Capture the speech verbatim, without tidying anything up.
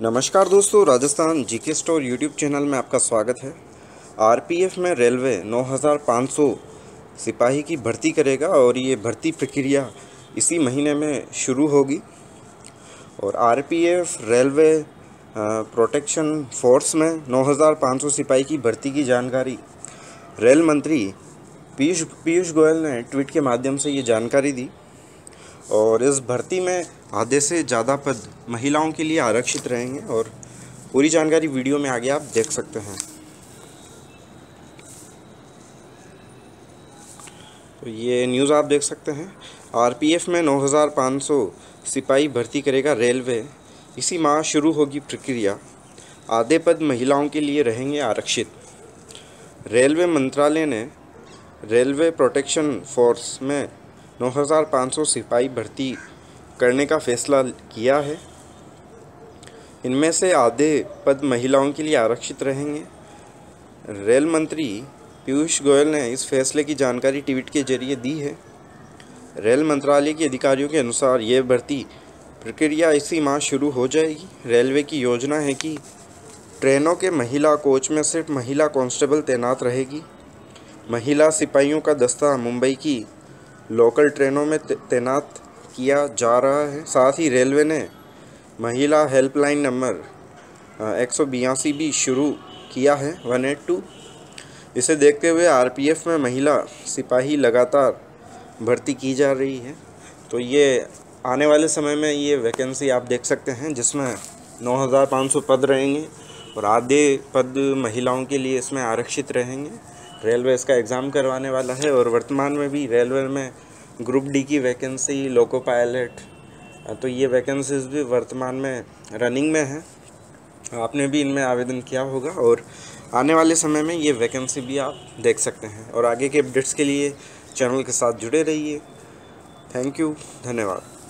नमस्कार दोस्तों, Rajasthan GK store YouTube channel में आपका स्वागत है। आरपीएफ में रेलवे नौ हज़ार पाँच सौ सिपाही की भर्ती करेगा और ये भर्ती प्रक्रिया इसी महीने में शुरू होगी। और आरपीएफ रेलवे प्रोटेक्शन फोर्स में नौ हज़ार पाँच सौ सिपाही की भर्ती की जानकारी रेल मंत्री पीयूष पीयूष गोयल ने ट्वीट के माध्यम से ये जानकारी दी। और इस भर्ती में आधे से ज़्यादा पद महिलाओं के लिए आरक्षित रहेंगे और पूरी जानकारी वीडियो में आगे आप देख सकते हैं। तो ये न्यूज़ आप देख सकते हैं। आरपीएफ में नौ हज़ार पाँच सौ सिपाही भर्ती करेगा रेलवे, इसी माह शुरू होगी प्रक्रिया। आधे पद महिलाओं के लिए रहेंगे आरक्षित। रेलवे मंत्रालय ने रेलवे प्रोटेक्शन फोर्स में नौ हज़ार पाँच सौ सिपाही भर्ती करने का फैसला किया है। इनमें से आधे पद महिलाओं के लिए आरक्षित रहेंगे। रेल मंत्री पीयूष गोयल ने इस फैसले की जानकारी ट्वीट के जरिए दी है। रेल मंत्रालय के अधिकारियों के अनुसार ये भर्ती प्रक्रिया इसी माह शुरू हो जाएगी। रेलवे की योजना है कि ट्रेनों के महिला कोच में सिर्फ महिला कांस्टेबल तैनात रहेगी। महिला सिपाहियों का दस्ता मुंबई की लोकल ट्रेनों में तैनात किया जा रहा है। साथ ही रेलवे ने महिला हेल्पलाइन नंबर एक सौ बयासी भी शुरू किया है, एक सौ बयासी। इसे देखते हुए आरपीएफ में महिला सिपाही लगातार भर्ती की जा रही है। तो ये आने वाले समय में ये वैकेंसी आप देख सकते हैं, जिसमें नौ हज़ार पाँच सौ पद रहेंगे और आधे पद महिलाओं के लिए इसमें आरक्षित रहेंगे। रेलवे इसका एग्ज़ाम करवाने वाला है और वर्तमान में भी रेलवे में ग्रुप डी की वैकेंसी, लोको पायलट, तो ये वैकेंसीज भी वर्तमान में रनिंग में है। आपने भी इनमें आवेदन किया होगा और आने वाले समय में ये वैकेंसी भी आप देख सकते हैं। और आगे के अपडेट्स के लिए चैनल के साथ जुड़े रहिए। थैंक यू, धन्यवाद।